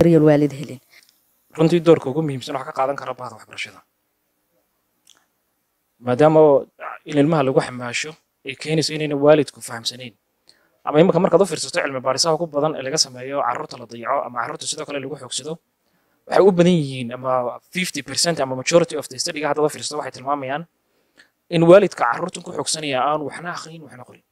daryeel waalid helin runtii doorka ugu muhiimsan waxa ka qaadan kara bahda waxbarashada maadaama in ilmaha lagu xamaasho ay keenayso inayna waalidku fahamsanayn ama imika markaad u fiirsato cilmi baarisaha ugu badan ee laga sameeyo carruurta la dayaco ama carruurta sidoo kale lagu xoogsado waxay u badan yihiin ama 50% ama majority of the study-ga hadda fiirsato waxay tilmaamayaan in waalidka carruurtan ku xoogsanaya aan waxna akhriin waxna qorin